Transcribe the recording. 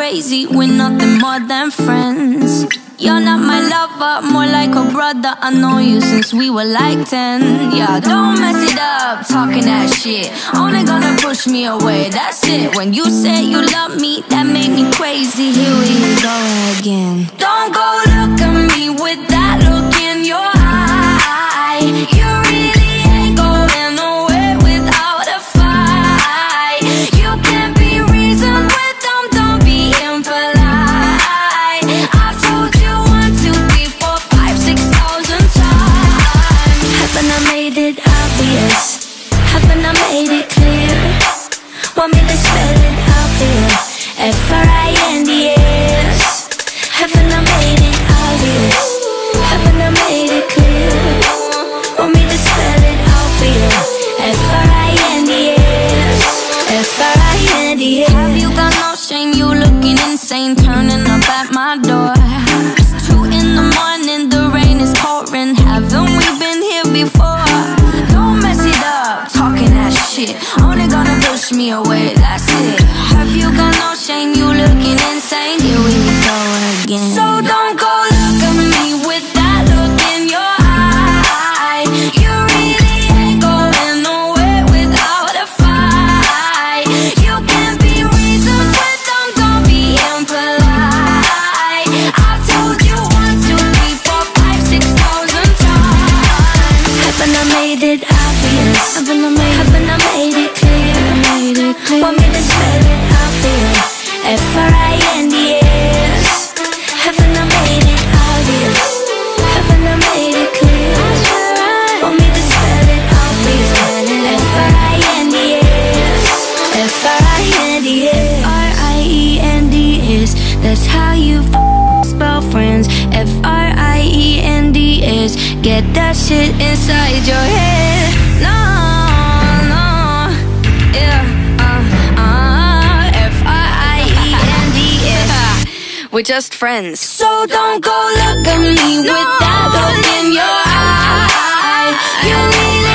crazy, we're nothing more than friends. You're not my lover, more like a brother. I know you since we were like 10. Yeah, don't mess it up, talking that shit. Only gonna push me away, that's it. When you said you love me, that made me crazy. Here we go again. Don't go look at me with that look in your eye. You really ain't going nowhere without a fight. You can't be reasoned with them, don't be impolite. I've told you 1, 2, 3, 4, 5, 6,000 times. Haven't I made it obvious? Haven't I made it clear? Want me to spell it out here? F-R-I-N-D-S. Haven't I made it obvious? Haven't I made it clear? Want me to spell it out for you? F-R-I-N-D-S. F-R-I-N-D-S. Have you got no shame? You looking insane, turning up at my door. It's 2 in the morning, the rain is pouring. Haven't we been here before? Don't mess it up, talking that shit. Only gonna push me away, that's it. Have you got no shame? You looking insane. Here we go again. So don't go look at me with that look in your eye. You really ain't going nowhere without a fight. You can't be reasoned with them, don't be impolite. I've told you 1, 2, 3, 4, 5, 6,000 times. Haven't I made it obvious? Haven't I made it clear? Want me to spell it out for you? F-R-I-N-D-S. Haven't I made it obvious? Haven't I made it clear? Want me to spell it out for you? F-R-I-N-D-S. F-R-I-N-D-S. F-R-I-E-N-D-S. That's how you spell friends. F-R-I-E-N-D-S. Get that shit inside your head. No, no, yeah, F-R-I-E-N-D-S. We're just friends. So don't go look at me with that look in your eye. You really